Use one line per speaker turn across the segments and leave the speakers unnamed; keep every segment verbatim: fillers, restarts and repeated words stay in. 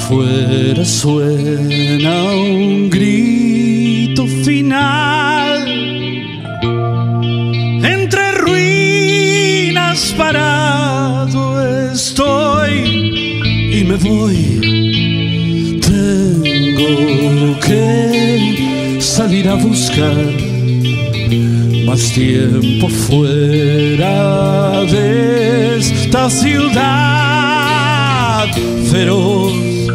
afuera suena un grito final. Entre ruinas parado estoy y me voy. Tengo que salir a buscar más tiempo fuera de esta ciudad feroz.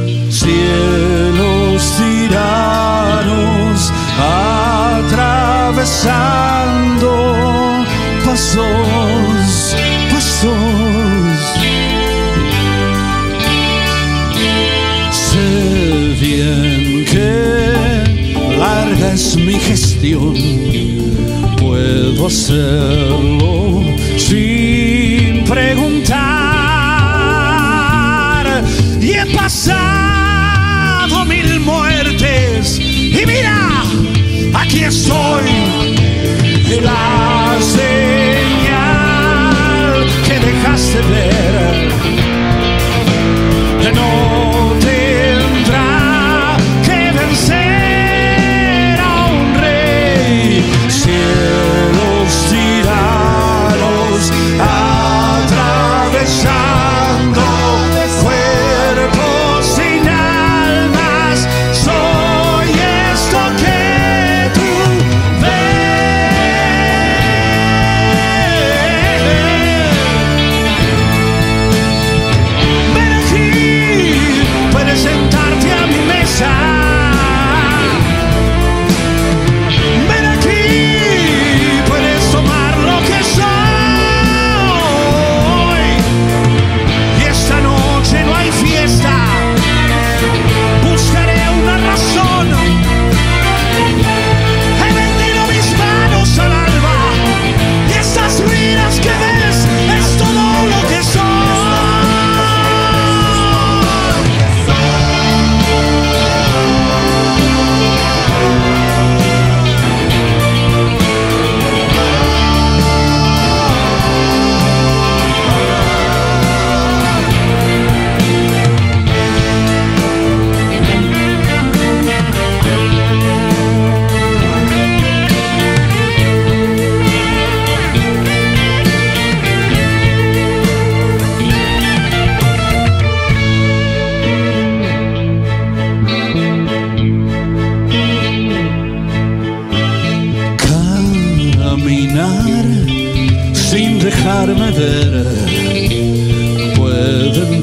Cielos tiranos atravesando pasos, pasos. Sé bien que larga es mi gestión, puedo hacerlo sin preguntar. Y he pasado mil muertes y mira, aquí estoy. La señal que dejaste ver no tendrá que vencer a un rey. Cielos tiranos atravesando cuerpos sin almas. Soy esto que tú ves. Ven aquí, puedes sentarte a mi mesa. Ven aquí, puedes tomar lo que soy. Y esta noche no hay fiesta, buscaré una razón. He vendido mis manos al alba y estas ruinas que ves es todo lo que soy. Caminar sin dejarme ver, pueden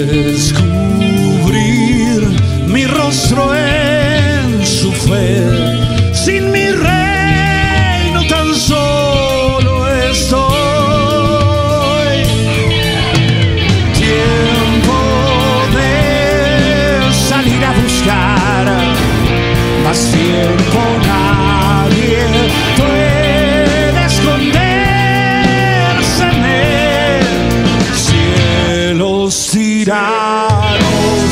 descubrir mi rostro en su fe. Sin mi reino tan solo estoy. Tiempo de salir a buscar más tiempo. Nadie puede esconderse en él. Cielos tiranos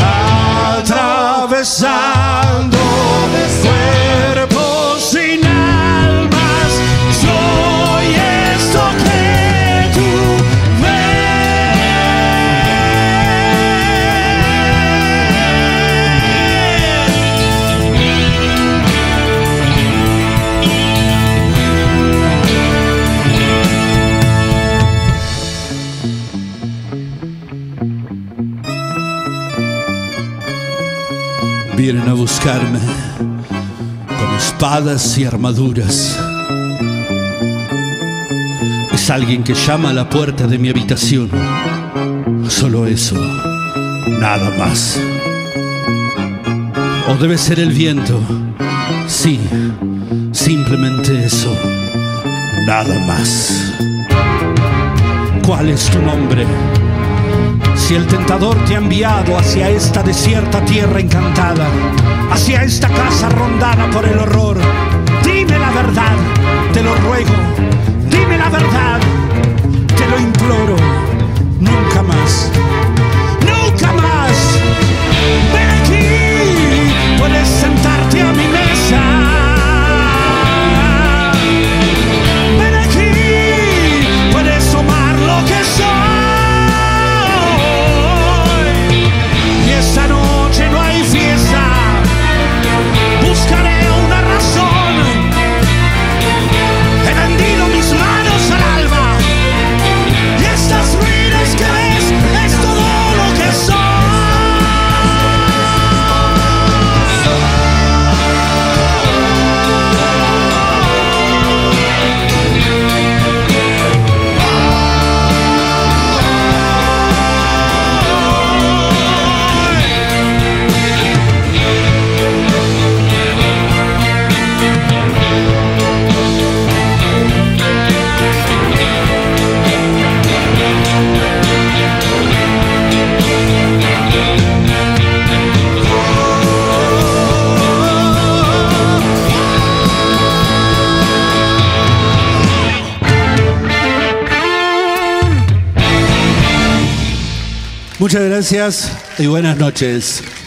atravesando cuerpos sin almas. Soy esto que tú vienen a buscarme con espadas y armaduras. Es alguien que llama a la puerta de mi habitación. Solo eso, nada más. O debe ser el viento. Sí, simplemente eso, nada más. ¿Cuál es tu nombre? Si el tentador te ha enviado hacia esta desierta tierra encantada, hacia esta casa rondada por el horror, dime la verdad, te lo ruego, dime la verdad, te lo imploro, nunca más, nunca más. Ven aquí, puedes sentarte a mi mesa. Ven aquí, puedes tomar lo que soy. Y esta noche Muchas gracias y buenas noches.